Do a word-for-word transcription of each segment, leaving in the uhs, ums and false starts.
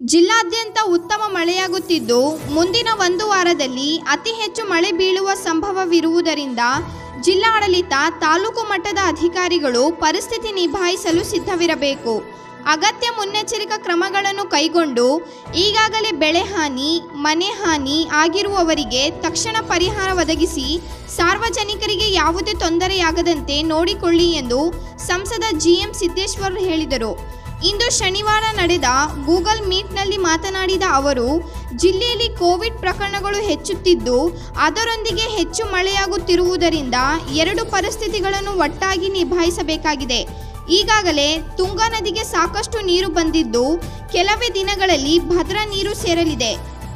ಜಿಲ್ಲಾದ್ಯಂತ ಉತ್ತಮ ಮಳೆಯಾಗುತ್ತಿದ್ದು ಮುಂದಿನ ಒಂದು ವಾರದಲ್ಲಿ ಅತಿ ಹೆಚ್ಚು ಮಳೆ ಬೀಳುವ ಸಂಭವವಿರುವುದರಿಂದ ಜಿಲ್ಲಾಡಳಿತ ತಾಲೂಕು ಮಟ್ಟದ ಅಧಿಕಾರಿಗಳು ಪರಿಸ್ಥಿತಿ ನಿಭಾಯಿಸಲು ಸಿದ್ಧವಿರಬೇಕು. ಅಗತ್ಯ ಮುನ್ನೆಚ್ಚರಿಕಾ ಕ್ರಮಗಳನ್ನು ಕೈಗೊಂಡು ಈಗಾಗಲೇ ಬೆಳೆ ಹಾನಿ, ಮನೆ ಹಾನಿ ಆಗಿರುವವರಿಗೆ ತಕ್ಷಣ ಪರಿಹಾರ ಒದಗಿಸಿ ಸಾರ್ವಜನಿಕರಿಗೆ ಯಾವುದೇ ತೊಂದರೆಯಾಗದಂತೆ ನೋಡಿಕೊಳ್ಳಿ ಎಂದು ಸಂಸದ ಜಿ ಎಂ ಸಿದ್ದೇಶ್ವರ್ ಹೇಳಿದರು. ಇಂದು ಶನಿವಾರ ನಡೆದ ಗೂಗಲ್ ಮೀಟ್ನಲ್ಲಿ ಮಾತನಾಡಿದ ಅವರು, ಜಿಲ್ಲೆಯಲ್ಲಿ ಕೋವಿಡ್ ಪ್ರಕರಣಗಳು ಹೆಚ್ಚುತ್ತಿದ್ದು ಅದರೊಂದಿಗೆ ಹೆಚ್ಚು ಮಳೆಯಾಗುತ್ತಿರುವುದರಿಂದ ಎರಡು ಪರಿಸ್ಥಿತಿಗಳನ್ನು ಒಟ್ಟಾಗಿ ನಿಭಾಯಿಸಬೇಕಾಗಿದೆ. ಈಗಾಗಲೇ ತುಂಗಾ ನದಿಗೆ ಸಾಕಷ್ಟು ನೀರು ಬಂದಿದ್ದು ಕೆಲವೇ ದಿನಗಳಲ್ಲಿ ಭದ್ರಾ ನೀರು ಸೇರಲಿದೆ.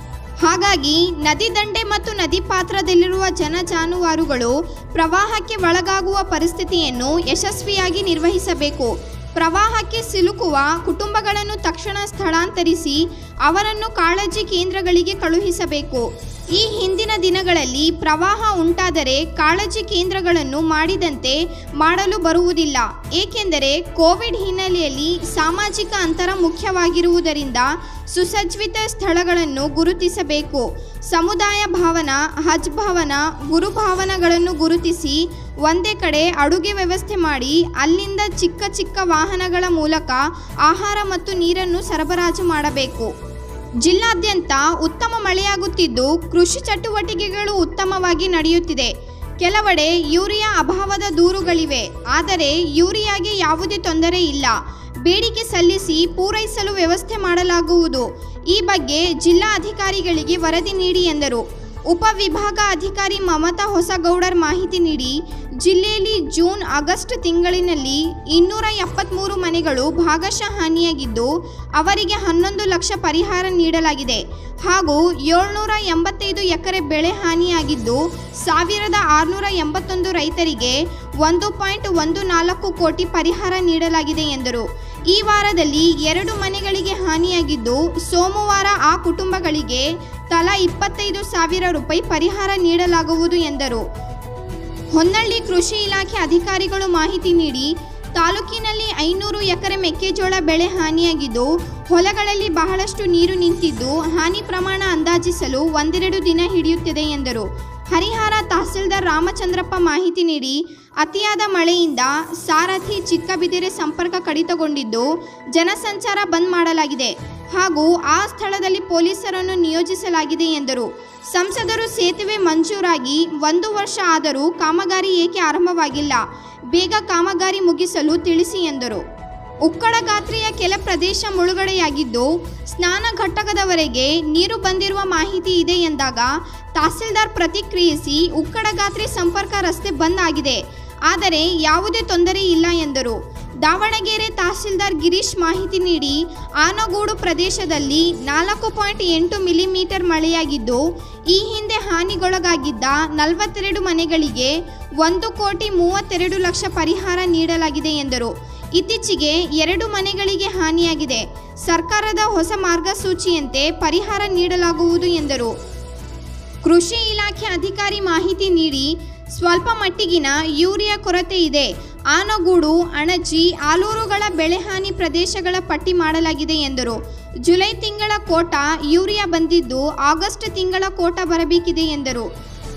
ಹಾಗಾಗಿ ನದಿ ದಂಡೆ ಮತ್ತು ನದಿ ಪಾತ್ರದಲ್ಲಿರುವ ಜನ ಜಾನುವಾರುಗಳು ಪ್ರವಾಹಕ್ಕೆ ಒಳಗಾಗುವ ಪರಿಸ್ಥಿತಿಯನ್ನು ಯಶಸ್ವಿಯಾಗಿ ನಿರ್ವಹಿಸಬೇಕು. ಪ್ರವಾಹಕ್ಕೆ ಸಿಲುಕುವ ಕುಟುಂಬಗಳನ್ನು ತಕ್ಷಣ ಸ್ಥಳಾಂತರಿಸಿ ಅವರನ್ನು ಕಾಳಜಿ ಕೇಂದ್ರಗಳಿಗೆ ಕಳುಹಿಸಬೇಕು. ಈ ಹಿಂದಿನ ದಿನಗಳಲ್ಲಿ ಪ್ರವಾಹ ಉಂಟಾದರೆ ಕಾಳಜಿ ಕೇಂದ್ರಗಳನ್ನು ಮಾಡಿದಂತೆ ಮಾಡಲು ಬರುವುದಿಲ್ಲ. ಏಕೆಂದರೆ ಕೋವಿಡ್ ಹಿನ್ನೆಲೆಯಲ್ಲಿ ಸಾಮಾಜಿಕ ಅಂತರ ಮುಖ್ಯವಾಗಿರುವುದರಿಂದ ಸುಸಜ್ಜಿತ ಸ್ಥಳಗಳನ್ನು ಗುರುತಿಸಬೇಕು. ಸಮುದಾಯ ಭವನ, ಹಜ್ ಭವನ, ಗುರುಭವನಗಳನ್ನು ಗುರುತಿಸಿ ಒಂದೇ ಕಡೆ ಅಡುಗೆ ವ್ಯವಸ್ಥೆ ಮಾಡಿ ಅಲ್ಲಿಂದ ಚಿಕ್ಕ ಚಿಕ್ಕ ವಾಹನಗಳ ಮೂಲಕ ಆಹಾರ ಮತ್ತು ನೀರನ್ನು ಸರಬರಾಜು ಮಾಡಬೇಕು. ಜಿಲ್ಲಾದ್ಯಂತ ಉತ್ತಮ ಮಳೆಯಾಗುತ್ತಿದ್ದು ಕೃಷಿ ಚಟುವಟಿಕೆಗಳು ಉತ್ತಮವಾಗಿ ನಡೆಯುತ್ತಿದೆ. ಕೆಲವೆಡೆ ಯೂರಿಯಾ ಅಭಾವದ ದೂರುಗಳಿವೆ. ಆದರೆ ಯೂರಿಯಾಗೆ ಯಾವುದೇ ತೊಂದರೆ ಇಲ್ಲ. ಬೇಡಿಕೆ ಸಲ್ಲಿಸಿ ಪೂರೈಸಲು ವ್ಯವಸ್ಥೆ ಮಾಡಲಾಗುವುದು. ಈ ಬಗ್ಗೆ ಜಿಲ್ಲಾ ಅಧಿಕಾರಿಗಳಿಗೆ ವರದಿ ನೀಡಿ ಎಂದರು. ಉಪವಿಭಾಗ ಅಧಿಕಾರಿ ಮಮತಾ ಹೊಸಗೌಡರ್ ಮಾಹಿತಿ ನೀಡಿ, ಜಿಲ್ಲೆಯಲ್ಲಿ ಜೂನ್ ಆಗಸ್ಟ್ ತಿಂಗಳಿನಲ್ಲಿ ಇನ್ನೂರ ಎಪ್ಪತ್ತ್ಮೂರು ಮನೆಗಳು ಭಾಗಶಃ ಹಾನಿಯಾಗಿದ್ದು ಅವರಿಗೆ ಹನ್ನೊಂದು ಲಕ್ಷ ಪರಿಹಾರ ನೀಡಲಾಗಿದೆ. ಹಾಗೂ ಏಳ್ನೂರ ಎಂಬತ್ತೈದು ಎಕರೆ ಬೆಳೆ ಹಾನಿಯಾಗಿದ್ದು ಸಾವಿರದ ಆರುನೂರ ಎಂಬತ್ತೊಂದು ರೈತರಿಗೆ ಒಂದು ಪಾಯಿಂಟ್ ಒಂದು ನಾಲ್ಕು ಕೋಟಿ ಪರಿಹಾರ ನೀಡಲಾಗಿದೆ ಎಂದರು. ಈ ವಾರದಲ್ಲಿ ಎರಡು ಮನೆಗಳಿಗೆ ಹಾನಿಯಾಗಿದ್ದು ಸೋಮವಾರ ಆ ಕುಟುಂಬಗಳಿಗೆ ತಲಾ ಇಪ್ಪತ್ತೈದು ಸಾವಿರ ರೂಪಾಯಿ ಪರಿಹಾರ ನೀಡಲಾಗುವುದು ಎಂದರು. ಹೊನ್ನಳ್ಳಿ ಕೃಷಿ ಇಲಾಖೆ ಅಧಿಕಾರಿಗಳು ಮಾಹಿತಿ ನೀಡಿ, ತಾಲೂಕಿನಲ್ಲಿ ಐನೂರು ಎಕರೆ ಮೆಕ್ಕೆಜೋಳ ಬೆಳೆ ಹಾನಿಯಾಗಿದ್ದು ಹೊಲಗಳಲ್ಲಿ ಬಹಳಷ್ಟು ನೀರು ನಿಂತಿದ್ದು ಹಾನಿ ಪ್ರಮಾಣ ಅಂದಾಜಿಸಲು ಒಂದೆರಡು ದಿನ ಹಿಡಿಯುತ್ತದೆ ಎಂದರು. ಹರಿಹರ ತಹಸೀಲ್ದಾರ್ ರಾಮಚಂದ್ರಪ್ಪ ಮಾಹಿತಿ ನೀಡಿ, ಅತಿಯಾದ ಮಳೆಯಿಂದ ಸಾರಥಿ ಚಿಕ್ಕಬಿದಿರೆ ಸಂಪರ್ಕ ಕಡಿತಗೊಂಡಿದ್ದು ಜನಸಂಚಾರ ಬಂದ್ ಮಾಡಲಾಗಿದೆ ಹಾಗೂ ಆ ಸ್ಥಳದಲ್ಲಿ ಪೊಲೀಸರನ್ನು ನಿಯೋಜಿಸಲಾಗಿದೆ ಎಂದರು. ಸಂಸದರು ಸೇತುವೆ ಮಂಜೂರಾಗಿ ಒಂದು ವರ್ಷ ಆದರೂ ಕಾಮಗಾರಿ ಏಕೆ ಆರಂಭವಾಗಿಲ್ಲ? ಬೇಗ ಕಾಮಗಾರಿ ಮುಗಿಸಲು ತಿಳಿಸಿ ಎಂದರು. ಉಕ್ಕಡ ಗಾತ್ರೆಯ ಕೆಲ ಪ್ರದೇಶ ಮುಳುಗಡೆಯಾಗಿದ್ದು ಸ್ನಾನ ಘಟಕದವರೆಗೆ ನೀರು ಬಂದಿರುವ ಮಾಹಿತಿ ಇದೆ ಎಂದಾಗ ತಹಸೀಲ್ದಾರ್ ಪ್ರತಿಕ್ರಿಯಿಸಿ, ಉಕ್ಕಡ ಗಾತ್ರೆ ಸಂಪರ್ಕ ರಸ್ತೆ ಬಂದ್ ಆಗಿದೆ, ಆದರೆ ಯಾವುದೇ ತೊಂದರೆ ಇಲ್ಲ ಎಂದರು. ದಾವಣಗೆರೆ ತಹಸೀಲ್ದಾರ್ ಗಿರೀಶ್ ಮಾಹಿತಿ ನೀಡಿ, ಆನಗೋಡು ಪ್ರದೇಶದಲ್ಲಿ ನಾಲ್ಕು ಪಾಯಿಂಟ್ ಎಂಟು ಮಿಲಿಮೀಟರ್ ಮಳೆಯಾಗಿದ್ದು ಈ ಹಿಂದೆ ಹಾನಿಗೊಳಗಾಗಿದ್ದ ನಲವತ್ತೆರಡು ಮನೆಗಳಿಗೆ ಒಂದು ಕೋಟಿ ಮೂವತ್ತೆರಡು ಲಕ್ಷ ಪರಿಹಾರ ನೀಡಲಾಗಿದೆ ಎಂದರು. ಇತ್ತೀಚೆಗೆ ಎರಡು ಮನೆಗಳಿಗೆ ಹಾನಿಯಾಗಿದೆ. ಸರ್ಕಾರದ ಹೊಸ ಮಾರ್ಗಸೂಚಿಯಂತೆ ಪರಿಹಾರ ನೀಡಲಾಗುವುದು ಎಂದರು. ಕೃಷಿ ಇಲಾಖೆ ಅಧಿಕಾರಿ ಮಾಹಿತಿ ನೀಡಿ, ಸ್ವಲ್ಪ ಮಟ್ಟಿಗಿನ ಯೂರಿಯಾ ಕೊರತೆ ಇದೆ. ಆನಗೋಡು, ಅಣಜಿ, ಆಲೂರುಗಳ ಬೆಳೆಹಾನಿ ಪ್ರದೇಶಗಳ ಪಟ್ಟಿ ಮಾಡಲಾಗಿದೆ ಎಂದರು. ಜುಲೈ ತಿಂಗಳ ಕೋಟಾ ಯೂರಿಯಾ ಬಂದಿದ್ದು ಆಗಸ್ಟ್ ತಿಂಗಳ ಕೋಟಾ ಬರಬೇಕಿದೆ ಎಂದರು.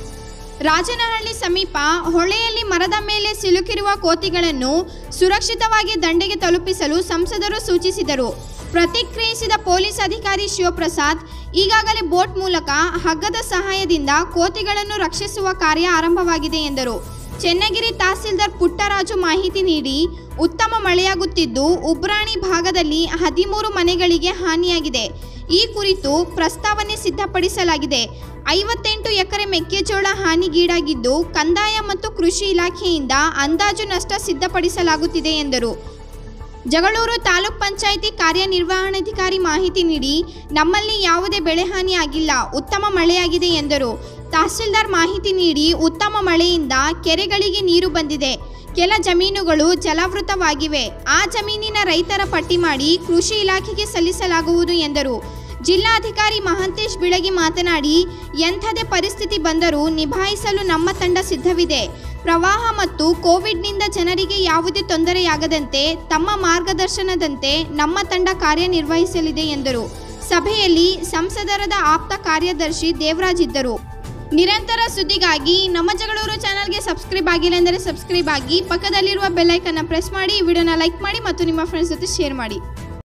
ರಾಜನಹಳ್ಳಿ ಸಮೀಪ ಹೊಳೆಯಲ್ಲಿ ಮರದ ಮೇಲೆ ಸಿಲುಕಿರುವ ಕೋತಿಗಳನ್ನು ಸುರಕ್ಷಿತವಾಗಿ ದಂಡೆಗೆ ತಲುಪಿಸಲು ಸಂಸದರು ಸೂಚಿಸಿದರು. ಪ್ರತಿಕ್ರಿಯಿಸಿದ ಪೊಲೀಸ್ ಅಧಿಕಾರಿ ಶಿವಪ್ರಸಾದ್, ಈಗಾಗಲೇ ಬೋಟ್ ಮೂಲಕ ಹಗ್ಗದ ಸಹಾಯದಿಂದ ಕೋತಿಗಳನ್ನು ರಕ್ಷಿಸುವ ಕಾರ್ಯ ಆರಂಭವಾಗಿದೆ ಎಂದರು. ಚೆನ್ನಗಿರಿ ತಹಸೀಲ್ದಾರ್ ಪುಟ್ಟರಾಜು ಮಾಹಿತಿ ನೀಡಿ, ಉತ್ತಮ ಮಳೆಯಾಗುತ್ತಿದ್ದು ಉಬ್ರಾಣಿ ಭಾಗದಲ್ಲಿ ಹದಿಮೂರು ಮನೆಗಳಿಗೆ ಹಾನಿಯಾಗಿದೆ. ಈ ಕುರಿತು ಪ್ರಸ್ತಾವನೆ ಸಿದ್ಧಪಡಿಸಲಾಗಿದೆ. ಐವತ್ತೆಂಟು ಎಕರೆ ಮೆಕ್ಕೆಜೋಳ ಹಾನಿಗೀಡಾಗಿದ್ದು ಕಂದಾಯ ಮತ್ತು ಕೃಷಿ ಇಲಾಖೆಯಿಂದ ಅಂದಾಜು ನಷ್ಟ ಸಿದ್ಧಪಡಿಸಲಾಗುತ್ತಿದೆ ಎಂದರು. ಜಗಳೂರು ತಾಲೂಕ್ ಪಂಚಾಯಿತಿ ಕಾರ್ಯನಿರ್ವಹಣಾಧಿಕಾರಿ ಮಾಹಿತಿ ನೀಡಿ, ನಮ್ಮಲ್ಲಿ ಯಾವುದೇ ಬೆಳೆ ಹಾನಿ ಆಗಿಲ್ಲ, ಉತ್ತಮ ಮಳೆಯಾಗಿದೆ ಎಂದರು. ತಹಸೀಲ್ದಾರ್ ಮಾಹಿತಿ ನೀಡಿ, ಉತ್ತಮ ಮಳೆಯಿಂದ ಕೆರೆಗಳಿಗೆ ನೀರು ಬಂದಿದೆ. ಕೆಲ ಜಮೀನುಗಳು ಜಲಾವೃತವಾಗಿವೆ. ಆ ಜಮೀನಿನ ರೈತರ ಪಟ್ಟಿ ಮಾಡಿ ಕೃಷಿ ಇಲಾಖೆಗೆ ಸಲ್ಲಿಸಲಾಗುವುದು ಎಂದರು. ಜಿಲ್ಲಾಧಿಕಾರಿ ಮಹಾಂತೇಶ್ ಬಿಳಗಿ ಮಾತನಾಡಿ, ಎಂಥದೇ ಪರಿಸ್ಥಿತಿ ಬಂದರೂ ನಿಭಾಯಿಸಲು ನಮ್ಮ ತಂಡ ಸಿದ್ಧವಿದೆ. ಪ್ರವಾಹ ಮತ್ತು ಕೋವಿಡ್ನಿಂದ ಜನರಿಗೆ ಯಾವುದೇ ತೊಂದರೆಯಾಗದಂತೆ ತಮ್ಮ ಮಾರ್ಗದರ್ಶನದಂತೆ ನಮ್ಮ ತಂಡ ಕಾರ್ಯನಿರ್ವಹಿಸಲಿದೆ ಎಂದರು. ಸಭೆಯಲ್ಲಿ ಸಂಸದರದ ಆಪ್ತ ಕಾರ್ಯದರ್ಶಿ ದೇವರಾಜ್ ಇದ್ದರು. ನಿರಂತರ ಸುದ್ದಿಗಾಗಿ ನಮ್ಮ ಜಗಳೂರು ಚಾನಲ್ಗೆ ಸಬ್ಸ್ಕ್ರೈಬ್ ಆಗಿಲ್ಲ ಎಂದರೆ ಸಬ್ಸ್ಕ್ರೈಬ್ ಆಗಿ, ಪಕ್ಕದಲ್ಲಿರುವ ಬೆಲ್ ಐಕನ್ನ ಪ್ರೆಸ್ ಮಾಡಿ, ವಿಡಿಯೋನ ಲೈಕ್ ಮಾಡಿ ಮತ್ತು ನಿಮ್ಮ ಫ್ರೆಂಡ್ಸ್ ಜೊತೆ ಶೇರ್ ಮಾಡಿ.